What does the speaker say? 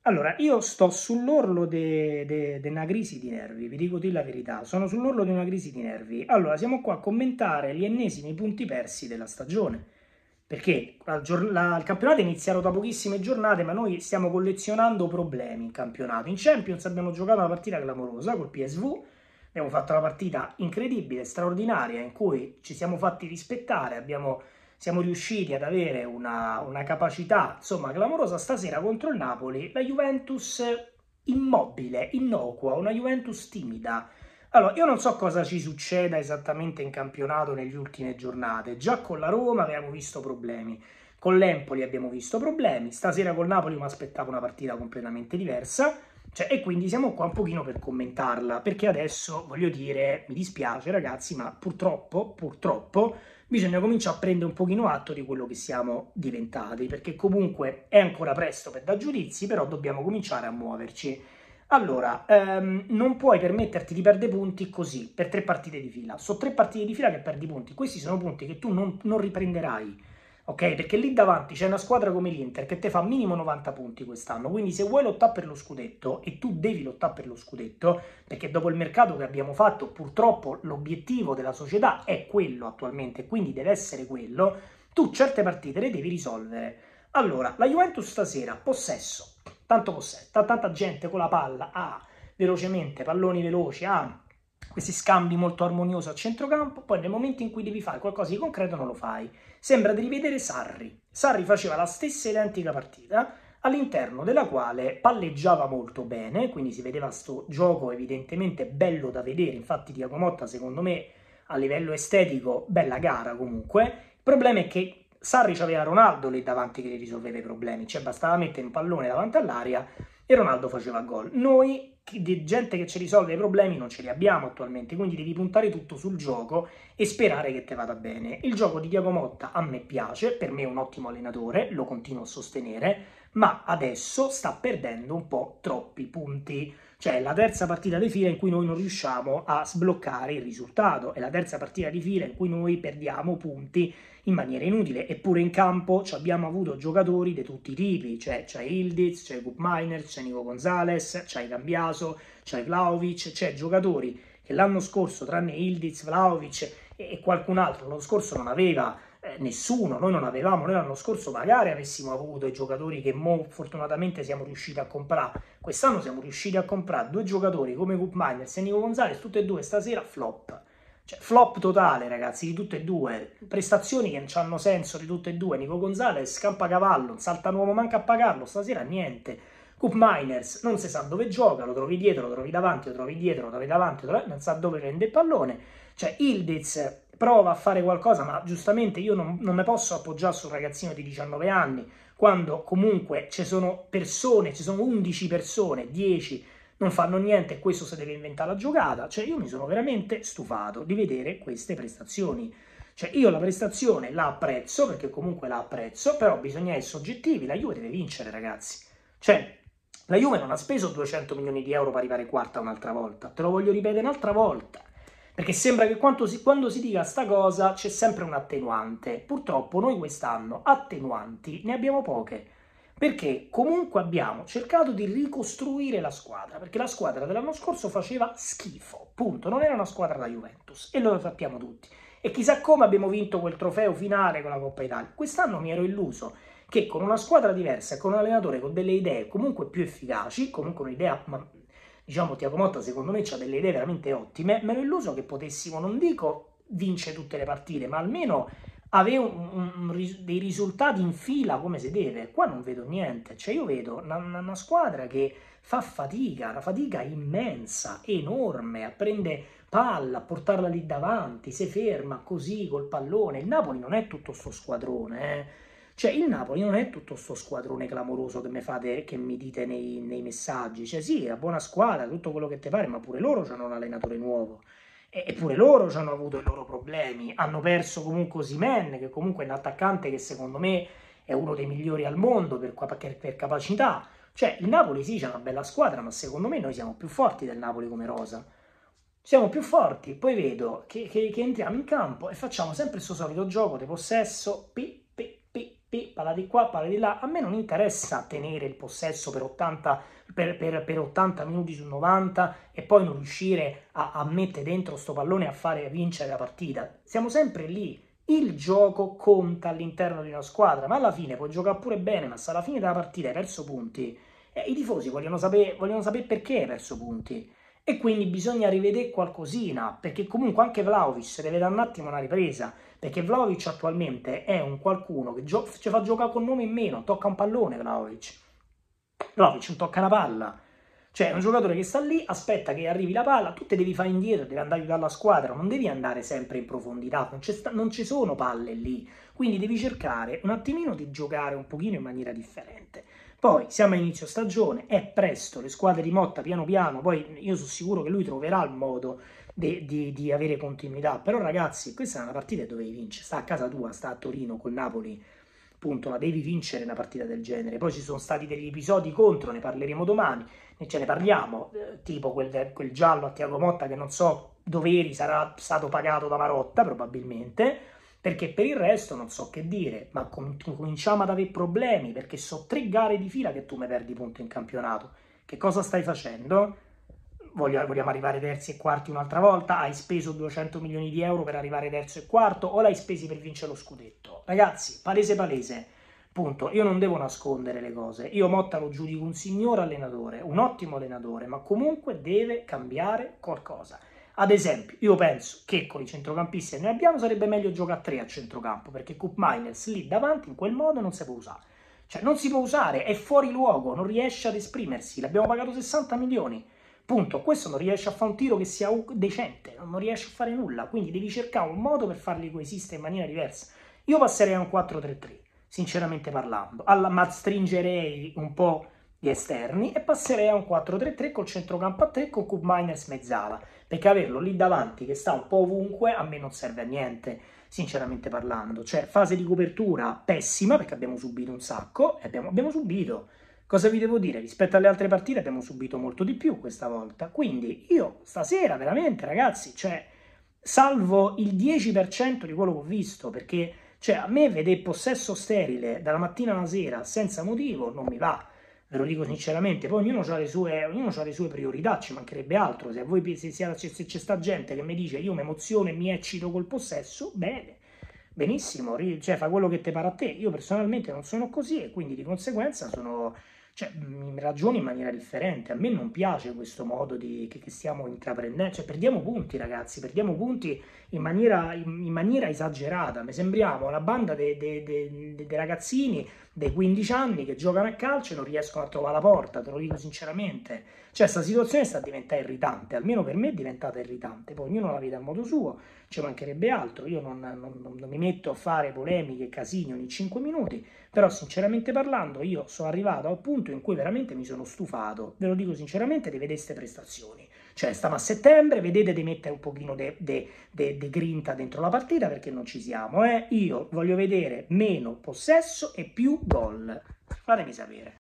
Allora, io sto sull'orlo di una crisi di nervi, vi dico di la verità, sono sull'orlo di una crisi di nervi. Allora, siamo qua a commentare gli ennesimi punti persi della stagione, perché il campionato è iniziato da pochissime giornate, ma noi stiamo collezionando problemi in campionato. In Champions abbiamo giocato una partita clamorosa col PSV, abbiamo fatto una partita incredibile, straordinaria, in cui ci siamo fatti rispettare, siamo riusciti ad avere una capacità, insomma, clamorosa. Stasera contro il Napoli, la Juventus immobile, innocua, una Juventus timida. Allora, io non so cosa ci succeda esattamente in campionato nelle ultime giornate. Già con la Roma abbiamo visto problemi, con l'Empoli abbiamo visto problemi, stasera col Napoli mi aspettavo una partita completamente diversa, cioè, e quindi siamo qua un pochino per commentarla, perché adesso, voglio dire, mi dispiace ragazzi, ma purtroppo, bisogna cominciare a prendere un pochino atto di quello che siamo diventati, perché comunque è ancora presto per dar giudizi, però dobbiamo cominciare a muoverci. Allora, non puoi permetterti di perdere punti così, per 3 partite di fila. Sono 3 partite di fila che perdi punti. Questi sono punti che tu non riprenderai, ok? Perché lì davanti c'è una squadra come l'Inter che te fa minimo 90 punti quest'anno. Quindi se vuoi lottare per lo scudetto, e tu devi lottare per lo scudetto, perché dopo il mercato che abbiamo fatto, purtroppo l'obiettivo della società è quello attualmente, quindi deve essere quello, tu certe partite le devi risolvere. Allora, la Juventus stasera, possesso, tanto possesso, tanta gente con la palla, velocemente, palloni veloci, questi scambi molto armoniosi a centrocampo, poi nel momento in cui devi fare qualcosa di concreto non lo fai. Sembra di rivedere Sarri. Sarri faceva la stessa identica partita, all'interno della quale palleggiava molto bene, quindi si vedeva sto gioco evidentemente bello da vedere. Infatti Thiago Motta, secondo me, a livello estetico, bella gara comunque. Il problema è che Sarri c'aveva Ronaldo lì davanti che gli risolveva i problemi, cioè bastava mettere un pallone davanti all'aria e Ronaldo faceva gol. Noi, di gente che ci risolve i problemi, non ce li abbiamo attualmente, quindi devi puntare tutto sul gioco e sperare che te vada bene. Il gioco di Thiago Motta a me piace, per me è un ottimo allenatore, lo continuo a sostenere, ma adesso sta perdendo un po' troppi punti. Cioè è la terza partita di fila in cui noi non riusciamo a sbloccare il risultato, è la terza partita di fila in cui noi perdiamo punti in maniera inutile, eppure in campo abbiamo avuto giocatori di tutti i tipi, cioè c'è Ildiz, c'è Gup Miners, c'è Nico Gonzalez, c'è Cambiaso, c'è Vlahovic, c'è giocatori che l'anno scorso, tranne Ildiz, Vlahovic e qualcun altro, l'anno scorso non aveva nessuno, noi non avevamo, noi l'anno scorso magari avessimo avuto i giocatori che fortunatamente siamo riusciti a comprare, quest'anno siamo riusciti a comprare 2 giocatori come Gup Miners e Nico Gonzalez, tutti e due stasera flop. Cioè, flop totale, ragazzi, di tutte e due. Prestazioni che non hanno senso di tutte e due. Nico Gonzalez, campacavallo, non salta un uomo manca a pagarlo. Stasera niente. Cup Miners non si sa dove gioca, lo trovi dietro, lo trovi davanti, lo trovi dietro, lo trovi davanti, non sa dove prende il pallone. Cioè, Ildiz prova a fare qualcosa, ma giustamente io non mi posso appoggiare sul ragazzino di 19 anni, quando comunque ci sono persone, ci sono 11 persone, 10 non fanno niente e questo si deve inventare la giocata. Cioè io mi sono veramente stufato di vedere queste prestazioni. Cioè io la prestazione la apprezzo, perché comunque la apprezzo, però bisogna essere oggettivi, la Juve deve vincere, ragazzi. Cioè la Juve non ha speso 200 milioni di euro per arrivare quarta un'altra volta, te lo voglio ripetere un'altra volta, perché sembra che quando si dica sta cosa c'è sempre un attenuante. Purtroppo noi quest'anno attenuanti ne abbiamo poche, perché comunque abbiamo cercato di ricostruire la squadra, perché la squadra dell'anno scorso faceva schifo, punto, non era una squadra da Juventus, e lo sappiamo tutti. E chissà come abbiamo vinto quel trofeo finale con la Coppa Italia. Quest'anno mi ero illuso che con una squadra diversa e con un allenatore con delle idee comunque più efficaci, comunque un'idea, ma diciamo Thiago Motta secondo me ha delle idee veramente ottime, mi ero illuso che potessimo, non dico vincere tutte le partite, ma almeno avere dei risultati in fila come si deve. Qua non vedo niente, cioè io vedo una squadra che fa fatica, una fatica immensa, enorme, a prendere palla, a portarla lì davanti, si ferma così col pallone. Il Napoli non è tutto sto squadrone, Cioè il Napoli non è tutto sto squadrone clamoroso che mi fate, che mi dite nei messaggi. Cioè sì, è una buona squadra, tutto quello che ti pare, ma pure loro hanno un allenatore nuovo. Eppure loro ci hanno avuto i loro problemi, hanno perso comunque Osimhen, che comunque è un attaccante che secondo me è uno dei migliori al mondo per capacità. Cioè il Napoli sì c'è una bella squadra, ma secondo me noi siamo più forti del Napoli come rosa. Siamo più forti, poi vedo che entriamo in campo e facciamo sempre il suo solito gioco di possesso, palla di qua, palla di là. A me non interessa tenere il possesso per 80 minuti su 90 e poi non riuscire a mettere dentro sto pallone e a fare vincere la partita. Siamo sempre lì. Il gioco conta all'interno di una squadra, ma alla fine puoi giocare pure bene, ma se alla fine della partita hai perso punti, i tifosi vogliono sapere perché hai perso punti. E quindi bisogna rivedere qualcosina, perché comunque anche Vlahovic deve dare un attimo una ripresa, perché Vlahovic attualmente è un qualcuno che ci fa giocare con nome in meno, tocca un pallone Vlahovic non tocca una palla, cioè è un giocatore che sta lì, aspetta che arrivi la palla, tu te devi fare indietro, devi andare a aiutare la squadra, non devi andare sempre in profondità, non ci sono palle lì, quindi devi cercare un attimino di giocare un pochino in maniera differente. Poi siamo a inizio stagione, è presto, le squadre di Motta piano piano, poi io sono sicuro che lui troverà il modo di avere continuità, però ragazzi, questa è una partita che dovevi vincere, sta a casa tua, sta a Torino col Napoli, punto, la devi vincere una partita del genere. Poi ci sono stati degli episodi contro, ne parleremo domani, ce ne parliamo, tipo quel giallo a Thiago Motta che non so doveri sarà stato pagato da Marotta probabilmente, perché per il resto non so che dire, ma cominciamo ad avere problemi, perché so 3 gare di fila che tu mi perdi punto in campionato. Che cosa stai facendo? Vogliamo arrivare terzi e quarti un'altra volta? Hai speso 200 milioni di euro per arrivare terzo e quarto o l'hai spesi per vincere lo scudetto? Ragazzi, palese, punto. Io non devo nascondere le cose. Io Motta lo giudico un signor allenatore, un ottimo allenatore, ma comunque deve cambiare qualcosa. Ad esempio, io penso che con i centrocampisti che noi abbiamo sarebbe meglio giocare a 3 a centrocampo, perché Koop Meiners lì davanti in quel modo non si può usare. Cioè non si può usare, è fuori luogo, non riesce ad esprimersi, l'abbiamo pagato 60 milioni. Punto, questo non riesce a fare un tiro che sia decente, non riesce a fare nulla, quindi devi cercare un modo per farli coesistere in maniera diversa. Io passerei a un 4-3-3, sinceramente parlando, ma stringerei un po' gli esterni e passerei a un 4-3-3 col centrocampo a 3 con Koop Meiners mezzala, perché averlo lì davanti che sta un po' ovunque a me non serve a niente, sinceramente parlando. Cioè, fase di copertura pessima, perché abbiamo subito un sacco, e abbiamo subito. Cosa vi devo dire? Rispetto alle altre partite abbiamo subito molto di più questa volta. Quindi io stasera veramente, ragazzi, cioè, salvo il 10% di quello che ho visto, perché cioè, a me vedere possesso sterile dalla mattina alla sera senza motivo non mi va. Ve lo dico sinceramente, poi ognuno ha le sue priorità, ci mancherebbe altro. Se c'è sta gente che mi dice io mi emoziono e mi eccito col possesso, bene, benissimo, cioè fa quello che ti pare a te. Io personalmente non sono così e quindi di conseguenza mi ragiono in maniera differente. A me non piace questo modo che stiamo intraprendendo, cioè perdiamo punti ragazzi, perdiamo punti in maniera esagerata. Mi sembriamo una banda dei ragazzini dei 15 anni che giocano a calcio e non riescono a trovare la porta, te lo dico sinceramente. Cioè, questa situazione sta diventando irritante, almeno per me è diventata irritante. Poi ognuno la vede a modo suo, ci mancherebbe altro. Io non mi metto a fare polemiche, casini ogni 5 minuti, però sinceramente parlando io sono arrivato al punto in cui veramente mi sono stufato, ve lo dico sinceramente, di vedere queste prestazioni. Cioè, stiamo a settembre, vedete di mettere un pochino di grinta dentro la partita perché non ci siamo. Io voglio vedere meno possesso e più gol. Fatemi sapere.